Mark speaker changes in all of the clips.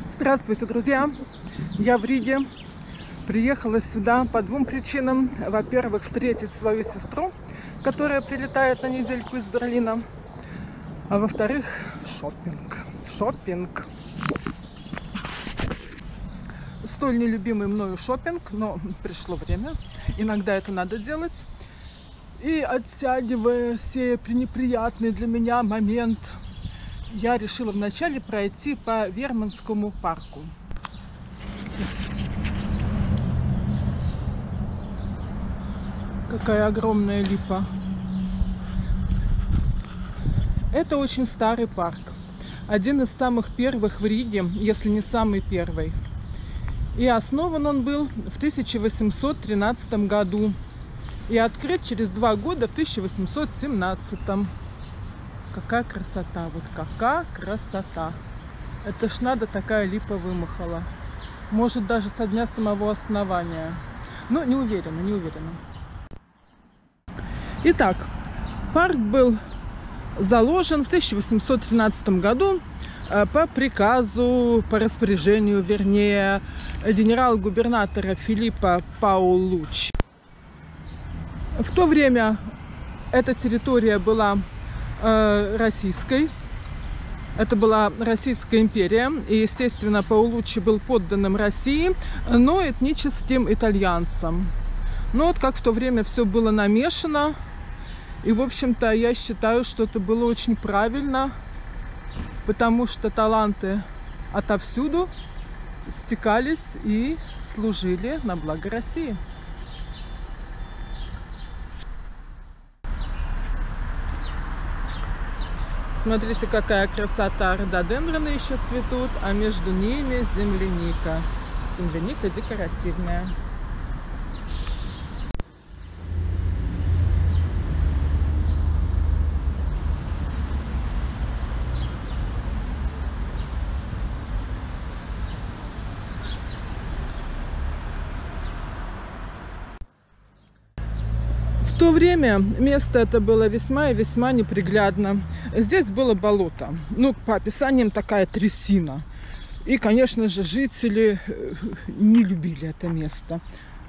Speaker 1: Здравствуйте, друзья! Я в Риге. Приехала сюда по двум причинам. Во-первых, встретить свою сестру, которая прилетает на недельку из Берлина. А во-вторых, шопинг. Шопинг. Столь нелюбимый мною шопинг, но пришло время. Иногда это надо делать. И оттягивая все неприятный для меня момент, я решила вначале пройти по Верманскому парку. Какая огромная липа. Это очень старый парк. Один из самых первых в Риге, если не самый первый. И основан он был в 1813 году. И открыт через 2 года в 1817. Какая красота, вот какая красота. Это ж надо, такая липа вымахала. Может, даже со дня самого основания. Но не уверена, не уверена. Итак, парк был заложен в 1813 году по приказу, по распоряжению, вернее, генерал-губернатора Филиппа Паулуччи. В то время эта территория была российской. Это была Российская империя. И, естественно, Паулуччи был подданным России, но этническим итальянцам. Но вот как в то время все было намешано. И, в общем-то, я считаю, что это было очень правильно, потому что таланты отовсюду стекались и служили на благо России. Смотрите, какая красота. Рододендроны еще цветут, а между ними земляника. Земляника декоративная. В то время место это было весьма и весьма неприглядно. Здесь было болото. Ну, по описаниям, такая трясина. И, конечно же, жители не любили это место.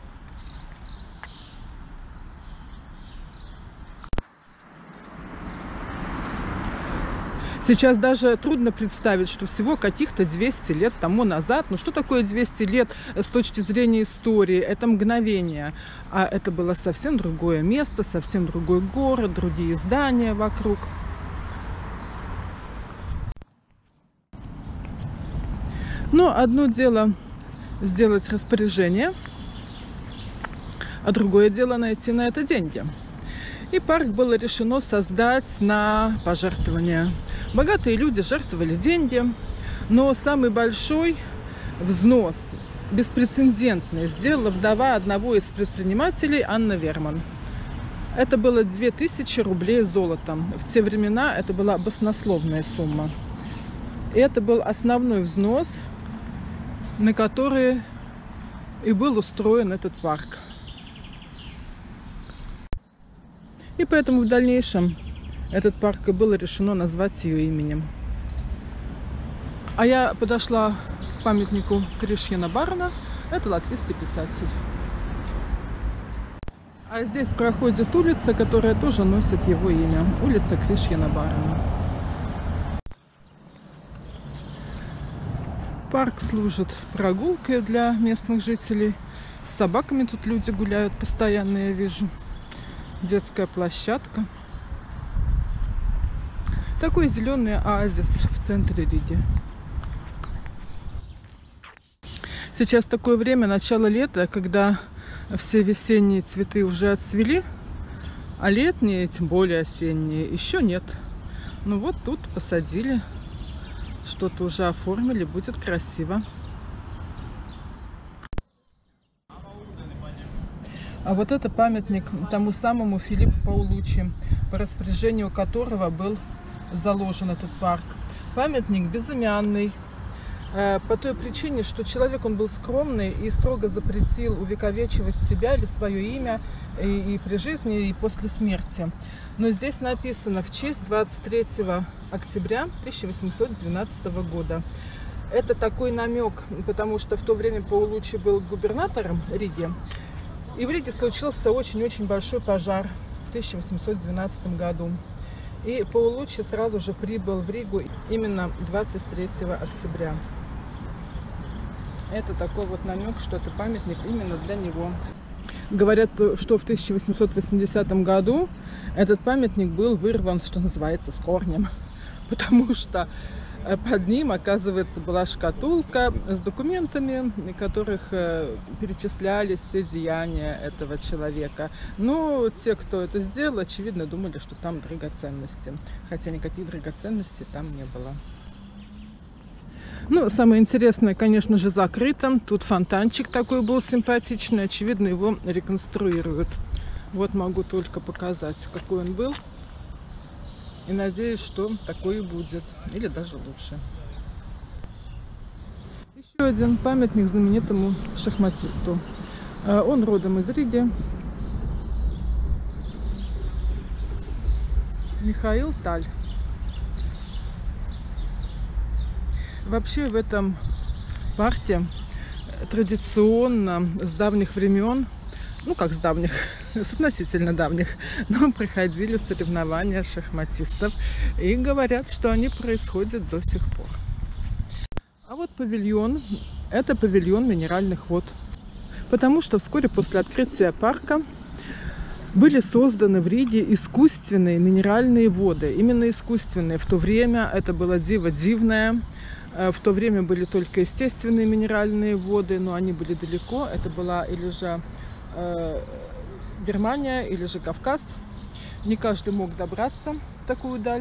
Speaker 1: Сейчас даже трудно представить, что всего каких-то 200 лет тому назад, ну что такое 200 лет с точки зрения истории, это мгновение, а это было совсем другое место, совсем другой город, другие здания вокруг. Но одно дело сделать распоряжение, а другое дело найти на это деньги. И парк было решено создать на пожертвования. Богатые люди жертвовали деньги, но самый большой взнос, беспрецедентный, сделала вдова одного из предпринимателей Анна Верман. Это было 2000 рублей золотом. В те времена это была баснословная сумма. И это был основной взнос, на который и был устроен этот парк. И поэтому в дальнейшем этот парк и было решено назвать ее именем. А я подошла к памятнику Кришьяна Барона. Это латвийский писатель. А здесь проходит улица, которая тоже носит его имя. Улица Кришьяна Барона. Парк служит прогулкой для местных жителей. С собаками тут люди гуляют постоянно, я вижу. Детская площадка. Такой зеленый оазис в центре Риги. Сейчас такое время, начало лета, когда все весенние цветы уже отцвели, а летние, тем более осенние, еще нет. Ну вот тут посадили, что-то уже оформили, будет красиво. А вот это памятник тому самому Филиппу Паулуччи, по распоряжению которого был заложен этот парк. Памятник безымянный, по той причине, что человек он был скромный и строго запретил увековечивать себя или свое имя и при жизни, и после смерти. Но здесь написано в честь 23 октября 1812 года. Это такой намек, потому что в то время Паулуччи был губернатором Риги. И в Риге случился очень-очень большой пожар в 1812 году. И Паулуччи сразу же прибыл в Ригу именно 23 октября. Это такой вот намек, что это памятник именно для него. Говорят, что в 1880 году этот памятник был вырван, что называется, с корнем, потому что под ним, оказывается, была шкатулка с документами, в которых перечислялись все деяния этого человека. Но те, кто это сделал, очевидно, думали, что там драгоценности, хотя никаких драгоценностей там не было. Ну, самое интересное, конечно же, закрыто. Тут фонтанчик такой был симпатичный. Очевидно, его реконструируют. Вот могу только показать, какой он был. И надеюсь, что такой и будет. Или даже лучше. Еще один памятник знаменитому шахматисту. Он родом из Риги. Михаил Таль. Вообще в этом парке традиционно с давних времен, ну как с давних, с относительно давних, но проходили соревнования шахматистов. И говорят, что они происходят до сих пор. А вот павильон, это павильон минеральных вод. Потому что вскоре после открытия парка были созданы в Риге искусственные минеральные воды. Именно искусственные. В то время это было диво дивное. В то время были только естественные минеральные воды, но они были далеко. Это была или же Германия, или же Кавказ. Не каждый мог добраться в такую даль.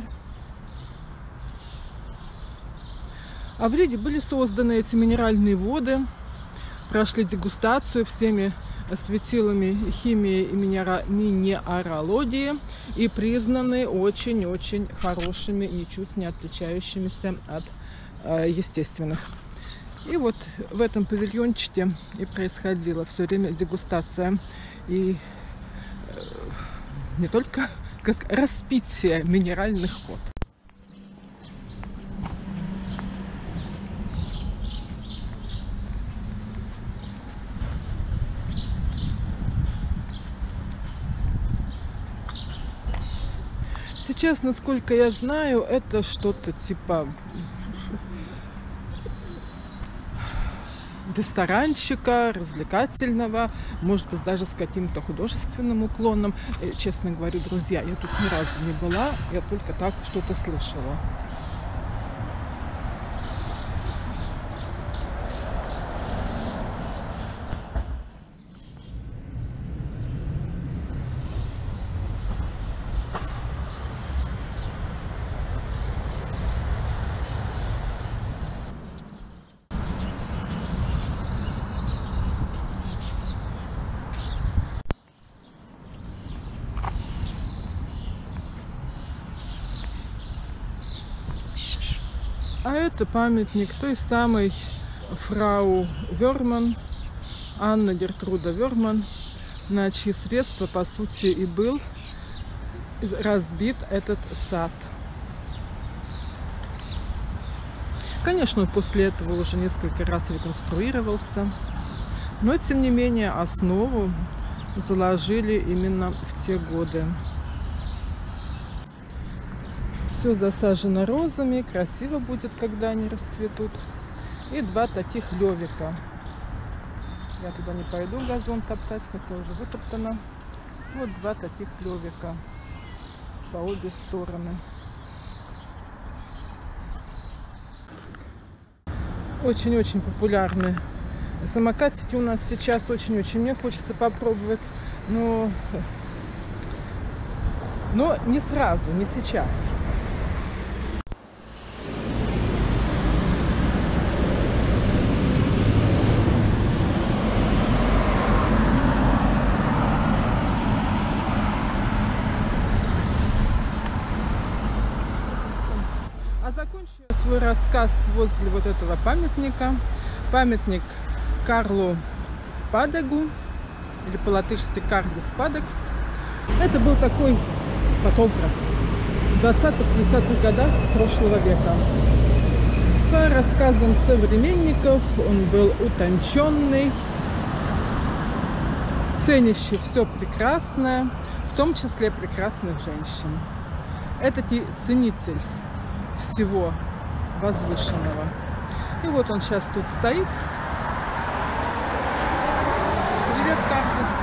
Speaker 1: А в Риге были созданы эти минеральные воды, прошли дегустацию всеми светилами химии и минералогии и признаны очень-очень хорошими, ничуть не отличающимися от естественных. И вот в этом павильончике и происходила все время дегустация и не только распитие минеральных вод. Сейчас, насколько я знаю, это что-то типа ресторанчика, развлекательного, может быть, даже с каким-то художественным уклоном. Честно говорю, друзья, я тут ни разу не была, я только так что-то слышала. А это памятник той самой фрау Верман, Анна Гертруда Верман, на чьи средства, по сути, и был разбит этот сад. Конечно, он после этого уже несколько раз реконструировался, но, тем не менее, основу заложили именно в те годы. Все засажено розами, красиво будет, когда они расцветут. И два таких левика. Я туда не пойду газон топтать, хотя уже вытоптано. Вот два таких левика по обе стороны. Очень-очень популярны самокатики у нас сейчас. Очень-очень мне хочется попробовать, но не сразу, не сейчас. А закончу свой рассказ возле вот этого памятника. Памятник Карлу Падегу, или по-латышски Кардис Падекс. Это был такой фотограф в 20-30-х годах прошлого века. По рассказам современников, он был утонченный, ценящий все прекрасное, в том числе прекрасных женщин. Это ценитель всего возвышенного. И вот он сейчас тут стоит. Привет, Карлис.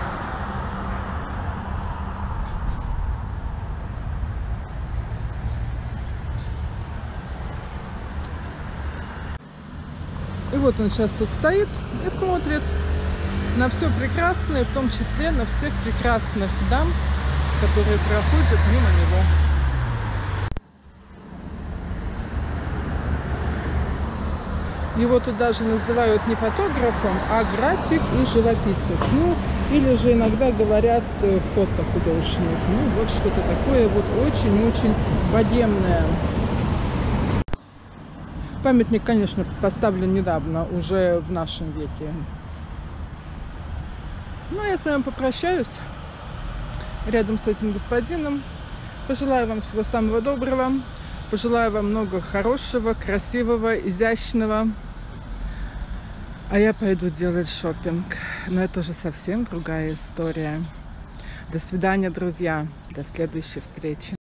Speaker 1: И вот он сейчас тут стоит и смотрит на все прекрасное, в том числе на всех прекрасных дам, которые проходят мимо него. Его тут даже называют не фотографом, а график и живописец. Ну, или же иногда говорят фотохудожник. Ну, вот что-то такое вот очень-очень богемное. Памятник, конечно, поставлен недавно, уже в нашем веке. Ну, я с вами попрощаюсь рядом с этим господином. Пожелаю вам всего самого доброго. Пожелаю вам много хорошего, красивого, изящного. А я пойду делать шопинг. Но это уже совсем другая история. До свидания, друзья. До следующей встречи.